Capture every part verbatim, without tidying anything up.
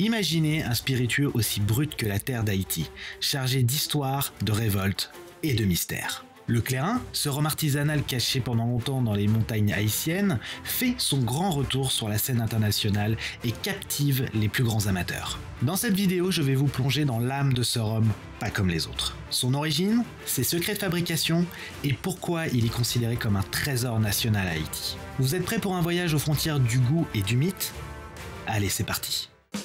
Imaginez un spiritueux aussi brut que la terre d'Haïti, chargé d'histoire, de révolte et de mystère. Le clairin, ce rhum artisanal caché pendant longtemps dans les montagnes haïtiennes, fait son grand retour sur la scène internationale et captive les plus grands amateurs. Dans cette vidéo, je vais vous plonger dans l'âme de ce rhum, pas comme les autres. Son origine, ses secrets de fabrication et pourquoi il est considéré comme un trésor national à Haïti. Vous êtes prêts pour un voyage aux frontières du goût et du mythe? Allez, c'est parti!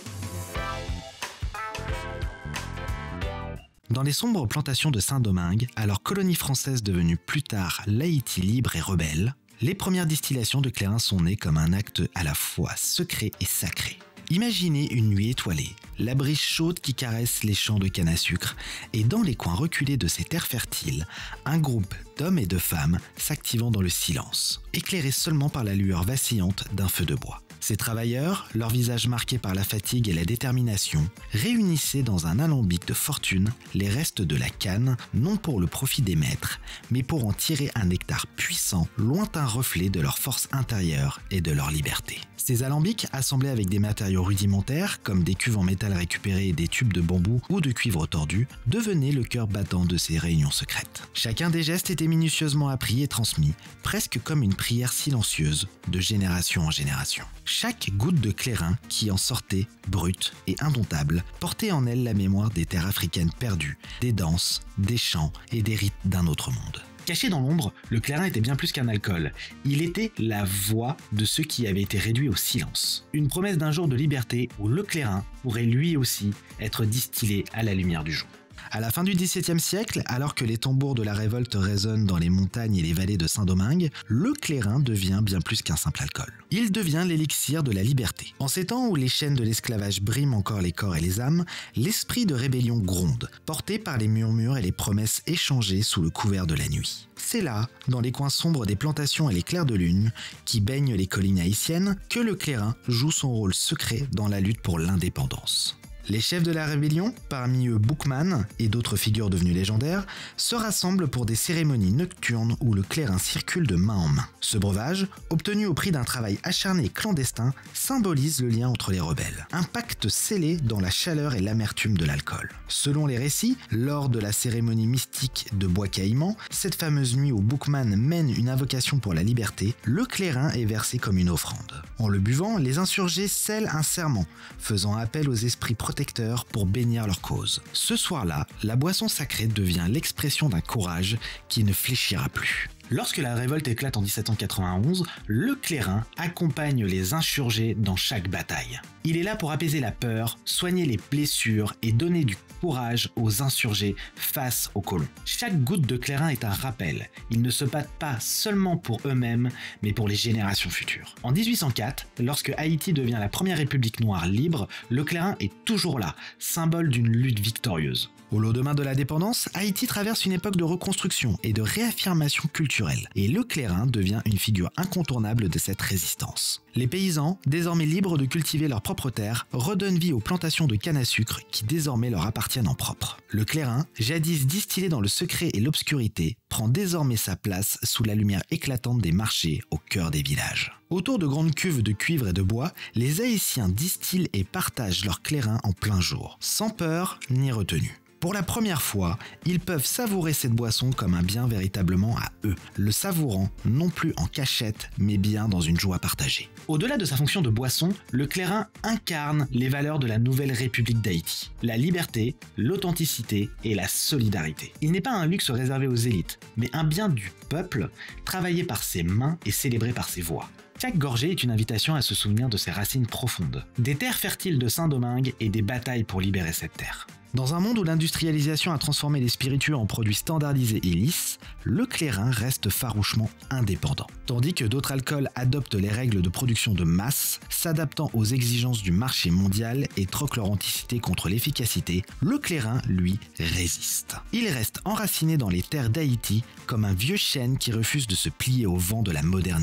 Dans les sombres plantations de Saint-Domingue, alors colonie française devenue plus tard l'Haïti libre et rebelle, les premières distillations de clairin sont nées comme un acte à la fois secret et sacré. Imaginez une nuit étoilée, la brise chaude qui caresse les champs de canne à sucre, et dans les coins reculés de ces terres fertiles, un groupe d'hommes et de femmes s'activant dans le silence, éclairés seulement par la lueur vacillante d'un feu de bois. Ces travailleurs, leur visage marqué par la fatigue et la détermination, réunissaient dans un alambic de fortune les restes de la canne, non pour le profit des maîtres, mais pour en tirer un nectar puissant, lointain reflet de leur force intérieure et de leur liberté. Ces alambics, assemblés avec des matériaux rudimentaires, comme des cuves en métal récupérées et des tubes de bambou ou de cuivre tordu, devenaient le cœur battant de ces réunions secrètes. Chacun des gestes était minutieusement appris et transmis, presque comme une prière silencieuse, de génération en génération. Chaque goutte de clairin qui en sortait, brute et indomptable, portait en elle la mémoire des terres africaines perdues, des danses, des chants et des rites d'un autre monde. Caché dans l'ombre, le clairin était bien plus qu'un alcool. Il était la voix de ceux qui avaient été réduits au silence. Une promesse d'un jour de liberté où le clairin pourrait lui aussi être distillé à la lumière du jour. À la fin du dix-septième siècle, alors que les tambours de la révolte résonnent dans les montagnes et les vallées de Saint-Domingue, le clairin devient bien plus qu'un simple alcool. Il devient l'élixir de la liberté. En ces temps où les chaînes de l'esclavage briment encore les corps et les âmes, l'esprit de rébellion gronde, porté par les murmures et les promesses échangées sous le couvert de la nuit. C'est là, dans les coins sombres des plantations et les clairs de lune, qui baignent les collines haïtiennes, que le clairin joue son rôle secret dans la lutte pour l'indépendance. Les chefs de la rébellion, parmi eux Boukman et d'autres figures devenues légendaires, se rassemblent pour des cérémonies nocturnes où le clairin circule de main en main. Ce breuvage, obtenu au prix d'un travail acharné et clandestin, symbolise le lien entre les rebelles. Un pacte scellé dans la chaleur et l'amertume de l'alcool. Selon les récits, lors de la cérémonie mystique de Bois Caïman, cette fameuse nuit où Boukman mène une invocation pour la liberté, le clairin est versé comme une offrande. En le buvant, les insurgés scellent un serment, faisant appel aux esprits protecteurs pour bénir leur cause. Ce soir-là, la boisson sacrée devient l'expression d'un courage qui ne fléchira plus. Lorsque la révolte éclate en dix-sept cent quatre-vingt-onze, le clairin accompagne les insurgés dans chaque bataille. Il est là pour apaiser la peur, soigner les blessures et donner du courage aux insurgés face aux colons. Chaque goutte de clairin est un rappel. Ils ne se battent pas seulement pour eux-mêmes, mais pour les générations futures. En dix-huit cent quatre, lorsque Haïti devient la première république noire libre, le clairin est toujours là, symbole d'une lutte victorieuse. Au lendemain de la dépendance, Haïti traverse une époque de reconstruction et de réaffirmation culturelle, et le clairin devient une figure incontournable de cette résistance. Les paysans, désormais libres de cultiver leurs propres terres, redonnent vie aux plantations de canne à sucre qui désormais leur appartiennent en propre. Le clairin, jadis distillé dans le secret et l'obscurité, prend désormais sa place sous la lumière éclatante des marchés au cœur des villages. Autour de grandes cuves de cuivre et de bois, les Haïtiens distillent et partagent leur clairin en plein jour, sans peur ni retenue. Pour la première fois, ils peuvent savourer cette boisson comme un bien véritablement à eux, le savourant non plus en cachette, mais bien dans une joie partagée. Au-delà de sa fonction de boisson, le clairin incarne les valeurs de la nouvelle République d'Haïti. La liberté, l'authenticité et la solidarité. Il n'est pas un luxe réservé aux élites, mais un bien du peuple, travaillé par ses mains et célébré par ses voix. Chaque gorgée est une invitation à se souvenir de ses racines profondes, des terres fertiles de Saint-Domingue et des batailles pour libérer cette terre. Dans un monde où l'industrialisation a transformé les spiritueux en produits standardisés et lisses, le clairin reste farouchement indépendant. Tandis que d'autres alcools adoptent les règles de production de masse, s'adaptant aux exigences du marché mondial et troquent leur authenticité contre l'efficacité, le clairin, lui, résiste. Il reste enraciné dans les terres d'Haïti comme un vieux chêne qui refuse de se plier au vent de la modernité.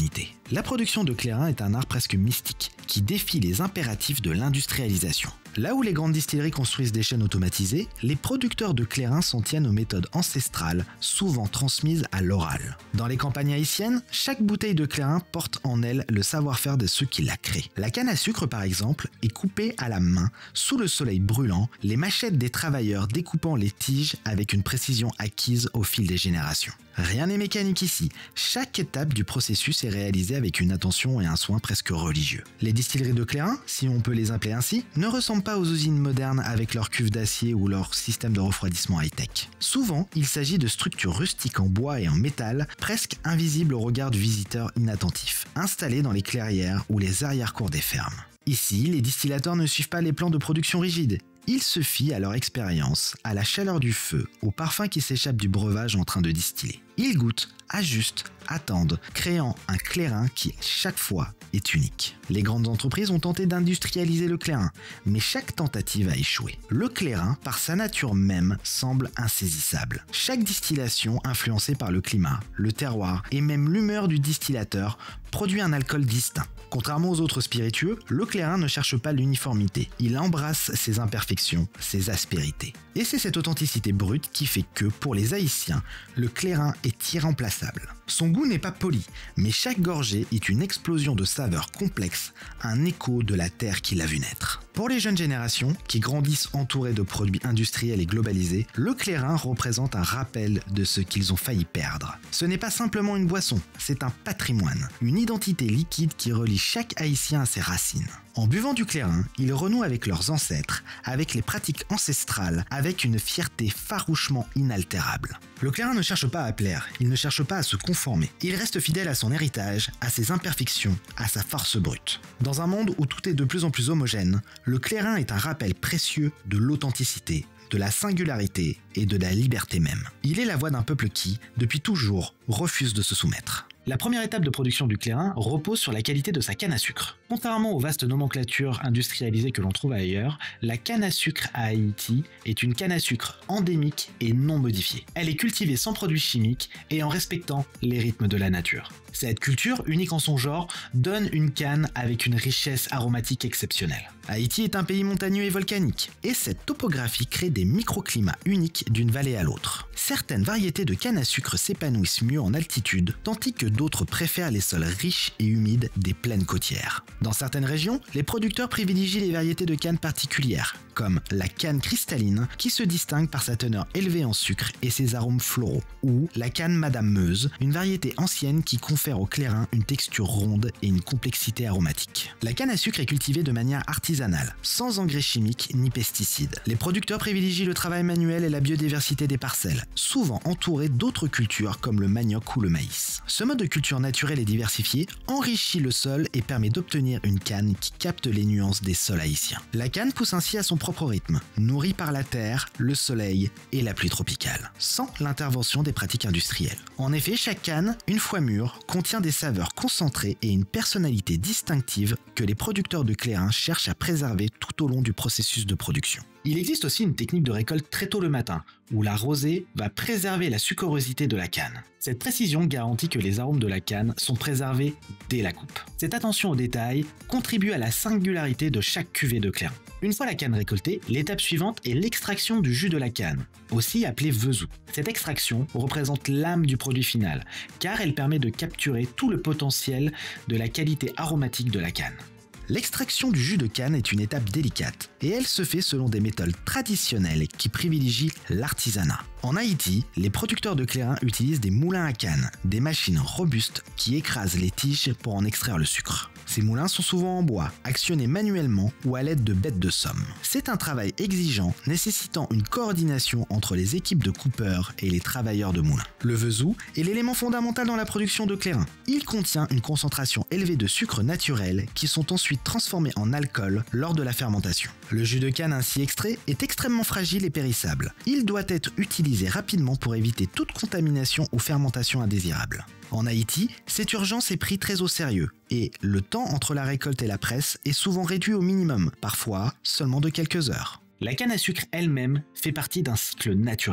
La production de clairin est un art presque mystique qui défie les impératifs de l'industrialisation. Là où les grandes distilleries construisent des chaînes automatisées, les producteurs de clairin s'en tiennent aux méthodes ancestrales, souvent transmises à l'oral. Dans les campagnes haïtiennes, chaque bouteille de clairin porte en elle le savoir-faire de ceux qui la créent. La canne à sucre, par exemple, est coupée à la main, sous le soleil brûlant, les machettes des travailleurs découpant les tiges avec une précision acquise au fil des générations. Rien n'est mécanique ici, chaque étape du processus est réalisée avec une attention et un soin presque religieux. Les distilleries de clairin, si on peut les appeler ainsi, ne ressemblent pas aux usines modernes avec leurs cuves d'acier ou leur système de refroidissement high-tech. Souvent, il s'agit de structures rustiques en bois et en métal, presque invisibles au regard du visiteur inattentif, installées dans les clairières ou les arrière-cours des fermes. Ici, les distillateurs ne suivent pas les plans de production rigides. Ils se fient à leur expérience, à la chaleur du feu, au parfum qui s'échappe du breuvage en train de distiller. Ils goûtent, ajustent, attendent, créant un clairin qui, chaque fois, est unique. Les grandes entreprises ont tenté d'industrialiser le clairin, mais chaque tentative a échoué. Le clairin, par sa nature même, semble insaisissable. Chaque distillation, influencée par le climat, le terroir et même l'humeur du distillateur, produit un alcool distinct. Contrairement aux autres spiritueux, le clairin ne cherche pas l'uniformité. Il embrasse ses imperfections, ses aspérités. Et c'est cette authenticité brute qui fait que, pour les Haïtiens, le clairin est irremplaçable. Son goût n'est pas poli, mais chaque gorgée est une explosion de saveurs complexes, un écho de la terre qui l'a vu naître. Pour les jeunes générations, qui grandissent entourées de produits industriels et globalisés, le clairin représente un rappel de ce qu'ils ont failli perdre. Ce n'est pas simplement une boisson, c'est un patrimoine, une identité liquide qui relie chaque Haïtien à ses racines. En buvant du clairin, ils renouent avec leurs ancêtres, avec les pratiques ancestrales, avec une fierté farouchement inaltérable. Le clairin ne cherche pas à plaire, il ne cherche pas à se conformer. Il reste fidèle à son héritage, à ses imperfections, à sa force brute. Dans un monde où tout est de plus en plus homogène, le clairin est un rappel précieux de l'authenticité, de la singularité et de la liberté même. Il est la voix d'un peuple qui, depuis toujours, refuse de se soumettre. La première étape de production du clairin repose sur la qualité de sa canne à sucre. Contrairement aux vastes nomenclatures industrialisées que l'on trouve ailleurs, la canne à sucre à Haïti est une canne à sucre endémique et non modifiée. Elle est cultivée sans produits chimiques et en respectant les rythmes de la nature. Cette culture, unique en son genre, donne une canne avec une richesse aromatique exceptionnelle. Haïti est un pays montagneux et volcanique, et cette topographie crée des microclimats uniques d'une vallée à l'autre. Certaines variétés de canne à sucre s'épanouissent mieux en altitude, tandis que d'autres préfèrent les sols riches et humides des plaines côtières. Dans certaines régions, les producteurs privilégient les variétés de canne particulières, comme la canne cristalline, qui se distingue par sa teneur élevée en sucre et ses arômes floraux, ou la canne Madame Meuse, une variété ancienne qui confère au clairin une texture ronde et une complexité aromatique. La canne à sucre est cultivée de manière artisanale, sans engrais chimiques ni pesticides. Les producteurs privilégient le travail manuel et la biodiversité des parcelles, souvent entourées d'autres cultures comme le manioc ou le maïs. Ce mode de culture naturelle et diversifié enrichit le sol et permet d'obtenir une canne qui capte les nuances des sols haïtiens. La canne pousse ainsi à son propre rythme, nourrie par la terre, le soleil et la pluie tropicale, sans l'intervention des pratiques industrielles. En effet, chaque canne, une fois mûre, contient des saveurs concentrées et une personnalité distinctive que les producteurs de clairin cherchent à préserver tout au long du processus de production. Il existe aussi une technique de récolte très tôt le matin, où la rosée va préserver la sucrosité de la canne. Cette précision garantit que les arômes de la canne sont préservés dès la coupe. Cette attention aux détails contribue à la singularité de chaque cuvée de clairin. Une fois la canne récoltée, l'étape suivante est l'extraction du jus de la canne, aussi appelé vezou. Cette extraction représente l'âme du produit final, car elle permet de capturer tout le potentiel de la qualité aromatique de la canne. L'extraction du jus de canne est une étape délicate et elle se fait selon des méthodes traditionnelles qui privilégient l'artisanat. En Haïti, les producteurs de clairin utilisent des moulins à canne, des machines robustes qui écrasent les tiges pour en extraire le sucre. Ces moulins sont souvent en bois, actionnés manuellement ou à l'aide de bêtes de somme. C'est un travail exigeant nécessitant une coordination entre les équipes de coupeurs et les travailleurs de moulins. Le vezou est l'élément fondamental dans la production de clairin. Il contient une concentration élevée de sucres naturels qui sont ensuite transformés en alcool lors de la fermentation. Le jus de canne ainsi extrait est extrêmement fragile et périssable. Il doit être utilisé rapidement pour éviter toute contamination ou fermentation indésirable. En Haïti, cette urgence est prise très au sérieux et le temps entre la récolte et la presse est souvent réduit au minimum, parfois seulement de quelques heures. La canne à sucre elle-même fait partie d'un cycle naturel.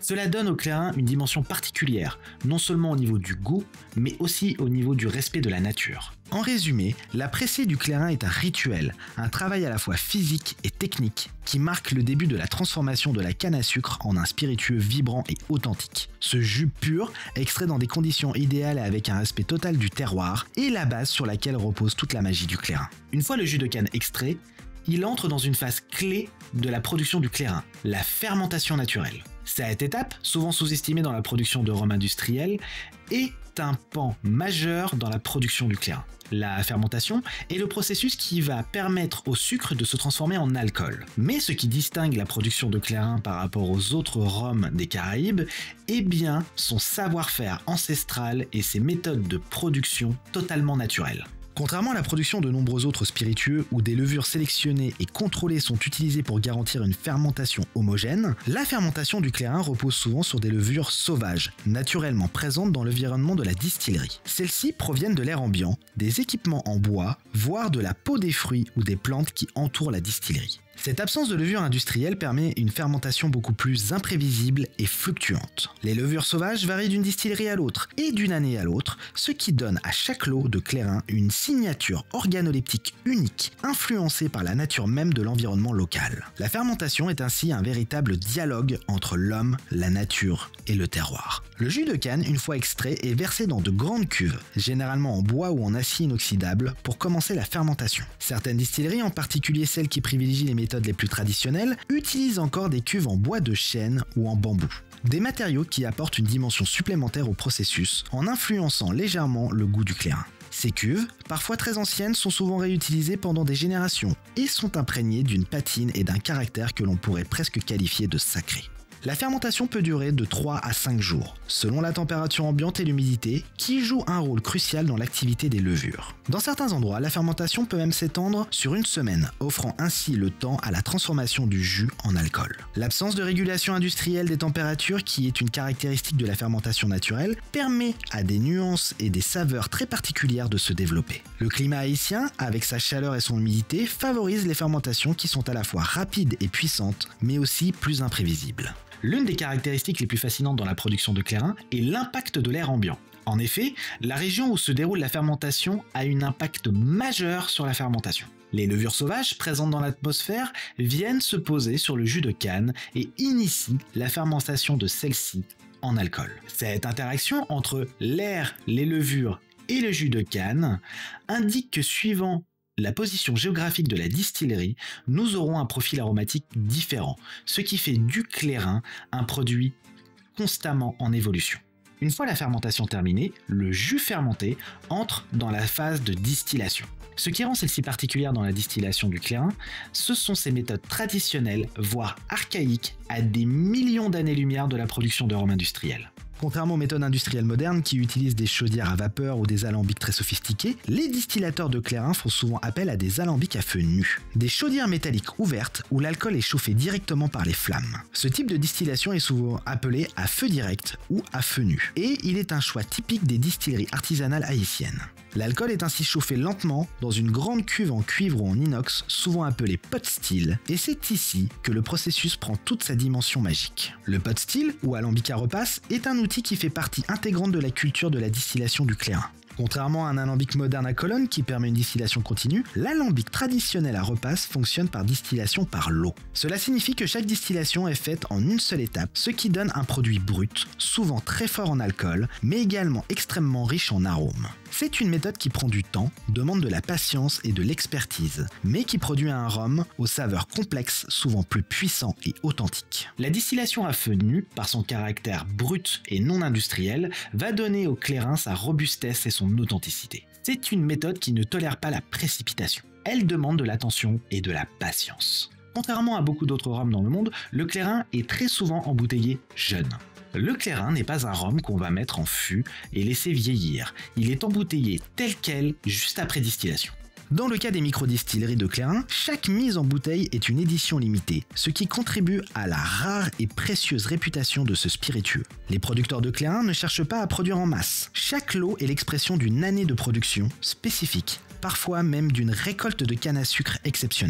Cela donne au clairin une dimension particulière, non seulement au niveau du goût, mais aussi au niveau du respect de la nature. En résumé, la pressée du clairin est un rituel, un travail à la fois physique et technique qui marque le début de la transformation de la canne à sucre en un spiritueux vibrant et authentique. Ce jus pur, extrait dans des conditions idéales et avec un respect total du terroir, est la base sur laquelle repose toute la magie du clairin. Une fois le jus de canne extrait, il entre dans une phase clé de la production du clairin, la fermentation naturelle. Cette étape, souvent sous-estimée dans la production de rhum industriel, est un pan majeur dans la production du clairin. La fermentation est le processus qui va permettre au sucre de se transformer en alcool. Mais ce qui distingue la production de clairin par rapport aux autres rhums des Caraïbes est bien son savoir-faire ancestral et ses méthodes de production totalement naturelles. Contrairement à la production de nombreux autres spiritueux où des levures sélectionnées et contrôlées sont utilisées pour garantir une fermentation homogène, la fermentation du clairin repose souvent sur des levures sauvages, naturellement présentes dans l'environnement de la distillerie. Celles-ci proviennent de l'air ambiant, des équipements en bois, voire de la peau des fruits ou des plantes qui entourent la distillerie. Cette absence de levure industrielle permet une fermentation beaucoup plus imprévisible et fluctuante. Les levures sauvages varient d'une distillerie à l'autre et d'une année à l'autre, ce qui donne à chaque lot de clairin une signature organoleptique unique, influencée par la nature même de l'environnement local. La fermentation est ainsi un véritable dialogue entre l'homme, la nature et le terroir. Le jus de canne, une fois extrait, est versé dans de grandes cuves, généralement en bois ou en acier inoxydable, pour commencer la fermentation. Certaines distilleries, en particulier celles qui privilégient les méthodes les plus traditionnelles, utilisent encore des cuves en bois de chêne ou en bambou. Des matériaux qui apportent une dimension supplémentaire au processus, en influençant légèrement le goût du clairin. Ces cuves, parfois très anciennes, sont souvent réutilisées pendant des générations et sont imprégnées d'une patine et d'un caractère que l'on pourrait presque qualifier de sacré. La fermentation peut durer de trois à cinq jours, selon la température ambiante et l'humidité, qui jouent un rôle crucial dans l'activité des levures. Dans certains endroits, la fermentation peut même s'étendre sur une semaine, offrant ainsi le temps à la transformation du jus en alcool. L'absence de régulation industrielle des températures, qui est une caractéristique de la fermentation naturelle, permet à des nuances et des saveurs très particulières de se développer. Le climat haïtien, avec sa chaleur et son humidité, favorise les fermentations qui sont à la fois rapides et puissantes, mais aussi plus imprévisibles. L'une des caractéristiques les plus fascinantes dans la production de clairin est l'impact de l'air ambiant. En effet, la région où se déroule la fermentation a un impact majeur sur la fermentation. Les levures sauvages présentes dans l'atmosphère viennent se poser sur le jus de canne et initient la fermentation de celle-ci en alcool. Cette interaction entre l'air, les levures et le jus de canne indique que suivant la position géographique de la distillerie, nous aurons un profil aromatique différent, ce qui fait du clairin un produit constamment en évolution. Une fois la fermentation terminée, le jus fermenté entre dans la phase de distillation. Ce qui rend celle-ci particulière dans la distillation du clairin, ce sont ses méthodes traditionnelles, voire archaïques, à des millions d'années-lumière de la production de rhum industriel. Contrairement aux méthodes industrielles modernes qui utilisent des chaudières à vapeur ou des alambics très sophistiqués, les distillateurs de clairin font souvent appel à des alambics à feu nu, des chaudières métalliques ouvertes où l'alcool est chauffé directement par les flammes. Ce type de distillation est souvent appelé à feu direct ou à feu nu, et il est un choix typique des distilleries artisanales haïtiennes. L'alcool est ainsi chauffé lentement dans une grande cuve en cuivre ou en inox, souvent appelée pot still, et c'est ici que le processus prend toute sa dimension magique. Le pot still, ou alambic à repasse, est un outil qui fait partie intégrante de la culture de la distillation du clairin. Contrairement à un alambic moderne à colonne qui permet une distillation continue, l'alambic traditionnel à repasse fonctionne par distillation par l'eau. Cela signifie que chaque distillation est faite en une seule étape, ce qui donne un produit brut, souvent très fort en alcool, mais également extrêmement riche en arômes. C'est une méthode qui prend du temps, demande de la patience et de l'expertise, mais qui produit un rhum aux saveurs complexes, souvent plus puissants et authentiques. La distillation à feu nu, par son caractère brut et non industriel, va donner au clairin sa robustesse et son authenticité. C'est une méthode qui ne tolère pas la précipitation. Elle demande de l'attention et de la patience. Contrairement à beaucoup d'autres rhums dans le monde, le clairin est très souvent embouteillé jeune. Le clairin n'est pas un rhum qu'on va mettre en fût et laisser vieillir. Il est embouteillé tel quel juste après distillation. Dans le cas des microdistilleries de clairin, chaque mise en bouteille est une édition limitée, ce qui contribue à la rare et précieuse réputation de ce spiritueux. Les producteurs de clairin ne cherchent pas à produire en masse. Chaque lot est l'expression d'une année de production spécifique, parfois même d'une récolte de canne à sucre exceptionnelle.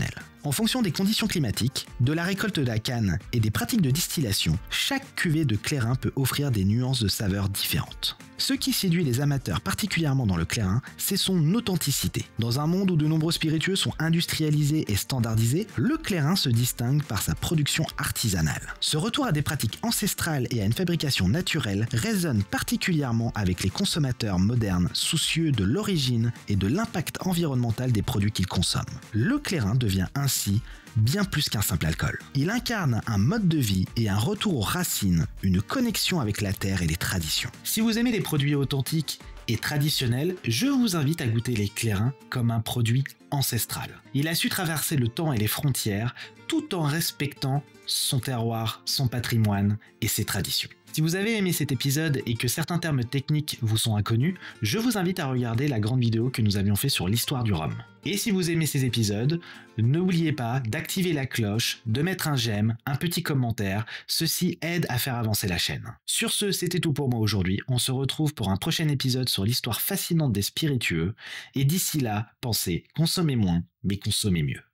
En fonction des conditions climatiques, de la récolte de la canne et des pratiques de distillation, chaque cuvée de clairin peut offrir des nuances de saveurs différentes. Ce qui séduit les amateurs particulièrement dans le clairin, c'est son authenticité. Dans un monde où de nombreux spiritueux sont industrialisés et standardisés, le clairin se distingue par sa production artisanale. Ce retour à des pratiques ancestrales et à une fabrication naturelle résonne particulièrement avec les consommateurs modernes soucieux de l'origine et de l'impact environnemental des produits qu'ils consomment. Le clairin devient ainsi bien plus qu'un simple alcool. Il incarne un mode de vie et un retour aux racines, une connexion avec la terre et les traditions. Si vous aimez les produits authentiques et traditionnels, je vous invite à goûter les clairins comme un produit ancestral. Il a su traverser le temps et les frontières tout en respectant son terroir, son patrimoine et ses traditions. Si vous avez aimé cet épisode et que certains termes techniques vous sont inconnus, je vous invite à regarder la grande vidéo que nous avions fait sur l'histoire du rhum. Et si vous aimez ces épisodes, n'oubliez pas d'activer la cloche, de mettre un j'aime, un petit commentaire, ceci aide à faire avancer la chaîne. Sur ce, c'était tout pour moi aujourd'hui, on se retrouve pour un prochain épisode sur l'histoire fascinante des spiritueux, et d'ici là, pensez, consommez moins, mais consommez mieux.